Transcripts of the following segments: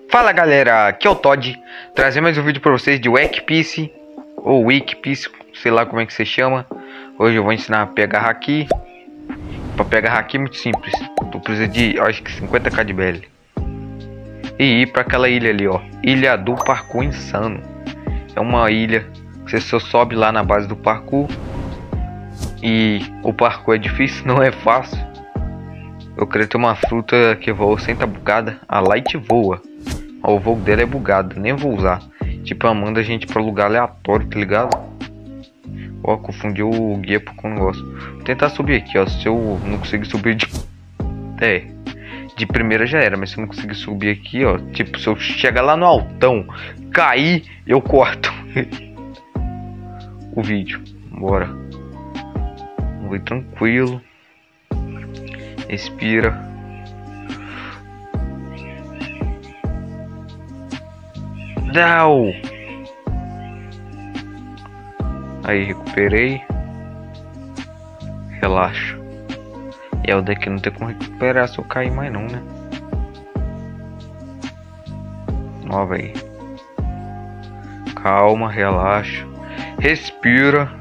Fala galera, aqui é o Todd, trazer mais um vídeo pra vocês de Wackpiece ou Wickpiece, sei lá como é que você chama. Hoje eu vou ensinar a pegar haki. Pra pegar haki é muito simples, tu precisa de, acho que 50k de BL. E ir pra aquela ilha ali, ó, Ilha do Parkour Insano. É uma ilha que você só sobe lá na base do parkour. E o parkour é difícil, não é fácil. Eu queria ter uma fruta que voa sem tá bugada. A Light voa. O voo dela é bugado, nem vou usar. Tipo, ela manda a gente pra lugar aleatório, tá ligado? Ó, confundiu o Geppo com o negócio. Vou tentar subir aqui, ó. Se eu não conseguir subir de... de primeira já era, mas se eu não conseguir subir aqui, ó. Tipo, se eu chegar lá no altão, cair, eu corto o vídeo. Bora. Vou ir tranquilo. Respira. Não. Aí, recuperei. Relaxa. E o daqui não tem como recuperar se eu cair mais não, né? Ó, véi. Calma, relaxa. Respira.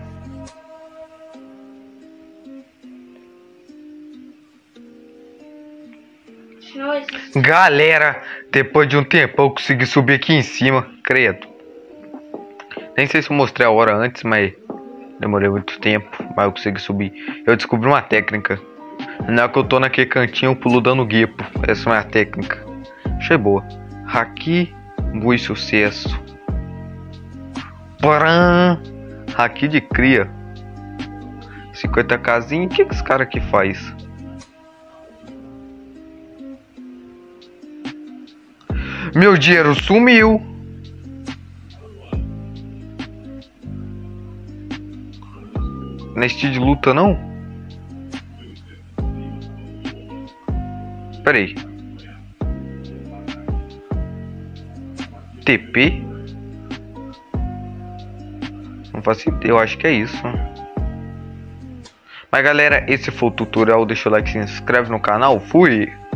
Galera, depois de um tempo eu consegui subir aqui em cima, credo. Nem sei se eu mostrei a hora antes, mas demorei muito tempo, mas eu consegui subir. Eu descobri uma técnica. Na hora que eu tô naquele cantinho, eu pulo dando Geppo. Essa é a técnica. Achei boa. Haki, muito sucesso. Paran! Haki de cria. 50kzinho. O que esse cara aqui faz? Meu dinheiro sumiu. Não é estilo de luta não? Pera aí. TP? Não faço ideia, eu acho que é isso. Mas galera, esse foi o tutorial. Deixa o like, se inscreve no canal. Fui!